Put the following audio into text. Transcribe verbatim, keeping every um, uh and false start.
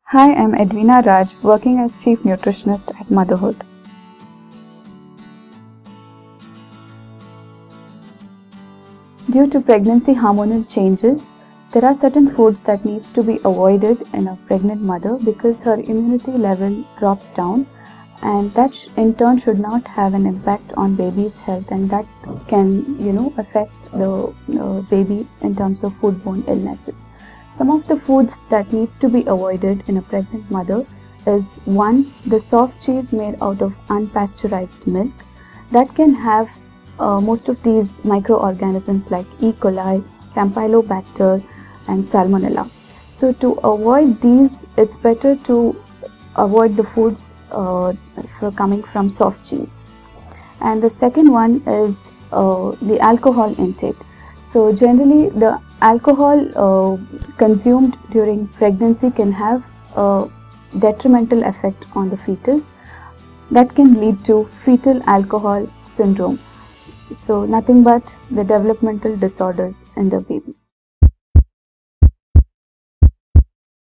Hi, I'm Edwina Raj, working as Chief Nutritionist at Motherhood. Due to pregnancy hormonal changes, there are certain foods that needs to be avoided in a pregnant mother because her immunity level drops down, and that in turn should not have an impact on baby's health, and that can, you know, affect the uh, baby in terms of foodborne illnesses. Some of the foods that needs to be avoided in a pregnant mother is one, the soft cheese made out of unpasteurized milk. That can have uh, most of these microorganisms like E. coli, campylobacter and salmonella. So to avoid these, it's better to avoid the foods uh, for coming from soft cheese. And the second one is uh, the alcohol intake. So generally the alcohol uh, consumed during pregnancy can have a detrimental effect on the fetus that can lead to fetal alcohol syndrome. So nothing but the developmental disorders in the baby.